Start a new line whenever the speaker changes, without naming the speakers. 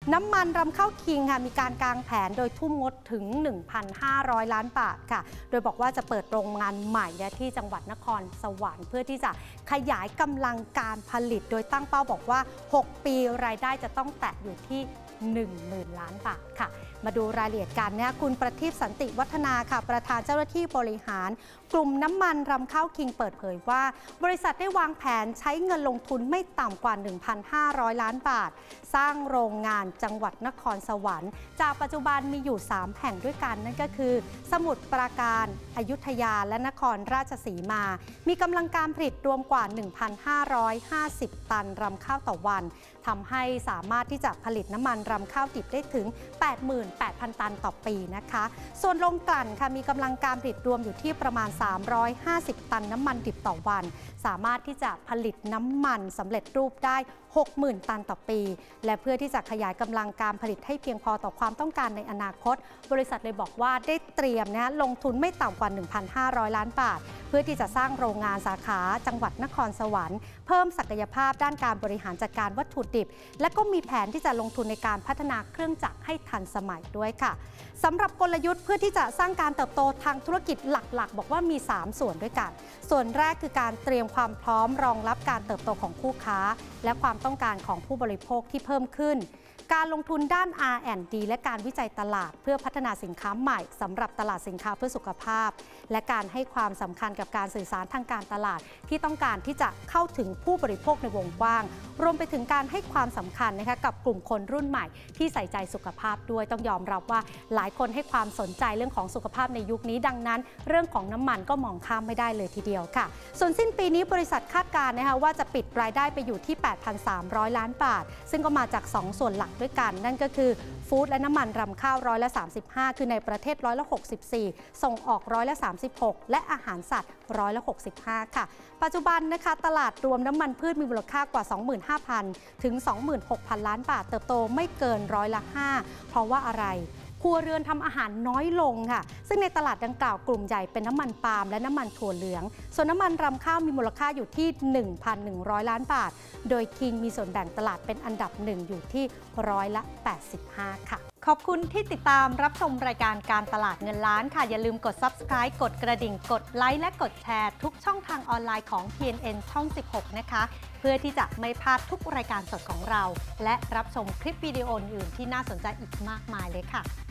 น้ำมันรำเข้าคิงค่ะมีการกางแผนโดยทุ่มงบถึง 1,500 ล้านบาทค่ะโดยบอกว่าจะเปิดโรงงานใหม่ที่จังหวัดนครสวรรค์เพื่อที่จะขยายกำลังการผลิตโดยตั้งเป้าบอกว่า 6 ปีรายได้จะต้องแตะอยู่ที่ 10,000 ล้านบาทค่ะมาดูรายละเอียดกันคุณประทีปสันติวัฒนาค่ะประธานเจ้าหน้าที่บริหารกลุ่มน้ำมันรำเข้าคิงเปิดเผยว่าบริษัทได้วางแผนใช้เงินลงทุนไม่ต่ำกว่า 1,500 ล้านบาทสร้างโรงงานจังหวัดนครสวรรค์จากปัจจุบันมีอยู่ 3 แห่งด้วยกันนั่นก็คือสมุทรปราการอยุธยาและนครราชสีมามีกำลังการผลิตรวมกว่า 1,550 ตันรำข้าวต่อวันทำให้สามารถที่จะผลิตน้ำมันรำข้าวดิบได้ถึง 88,000 ตันต่อปีนะคะส่วนโรงกลั่นค่ะมีกำลังการผลิตรวมอยู่ที่ประมาณ 350 ตันน้ำมันดิบต่อวันสามารถที่จะผลิตน้ำมันสำเร็จรูปได้ 60,000 ตันต่อปีและเพื่อที่จะขยายกำลังการผลิตให้เพียงพอต่อความต้องการในอนาคตบริษัทเลยบอกว่าได้เตรียมลงทุนไม่ต่ำกว่า 1,500 ล้านบาทเพื่อที่จะสร้างโรงงานสาขาจังหวัดนครสวรรค์เพิ่มศักยภาพด้านการบริหารจัดการวัตถุดิบและก็มีแผนที่จะลงทุนในการพัฒนาเครื่องจักรให้ทันสมัยด้วยค่ะสำหรับกลยุทธ์เพื่อที่จะสร้างการเติบโตทางธุรกิจหลักๆบอกว่ามี 3 ส่วนด้วยกันส่วนแรกคือการเตรียมความพร้อมรองรับการเติบโตของคู่ค้าและความต้องการของผู้บริโภคที่เพิ่มขึ้นการลงทุนด้าน R&D และการวิจัยตลาดเพื่อพัฒนาสินค้าใหม่สำหรับตลาดสินค้าเพื่อสุขภาพและการให้ความสำคัญกับการสื่อสารทางการตลาดที่ต้องการที่จะเข้าถึงผู้บริโภคในวงกว้างรวมไปถึงการให้ความสำคัญกับกลุ่มคนรุ่นใหม่ที่ใส่ใจสุขภาพด้วยต้องยอมรับว่าหลายคนให้ความสนใจเรื่องของสุขภาพในยุคนี้ดังนั้นเรื่องของน้ำมันก็มองข้ามไม่ได้เลยทีเดียวค่ะส่วนสิ้นปีนี้บริษัทคาดการณ์ว่าจะปิดรายได้ไปอยู่ที่ 8,300 ล้านบาทซึ่งก็มาจาก2 ส่วนหลักด้วยกันนั่นก็คือฟู้ดและน้ำมันรำข้าว35%คือในประเทศ64%ส่งออก36%และอาหารสัตว์65%ค่ะปัจจุบันตลาดรวมน้ำมันพืชมีมูลค่ากว่า 25,000 ถึง 26,000 ล้านบาทเติบโตไม่เกิน5%เพราะว่าอะไรครัวเรือนทำอาหารน้อยลงค่ะซึ่งในตลาดดังกล่าวกลุ่มใหญ่เป็นน้ำมันปาล์มและน้ำมันถั่วเหลืองส่วนน้ำมันรำข้าวมีมูลค่าอยู่ที่ 1,100 ล้านบาทโดยคิงมีส่วนแบ่งตลาดเป็นอันดับ1อยู่ที่85%ค่ะขอบคุณที่ติดตามรับชมรายการการตลาดเงินล้านค่ะอย่าลืมกด Subscribe กดกระดิ่งกดไลค์และกดแชร์ทุกช่องทางออนไลน์ของ TNN ช่อง 16 นะคะเพื่อที่จะไม่พลาดทุกรายการสดของเราและรับชมคลิปวิดีโออื่นที่น่าสนใจอีกมากมายเลยค่ะ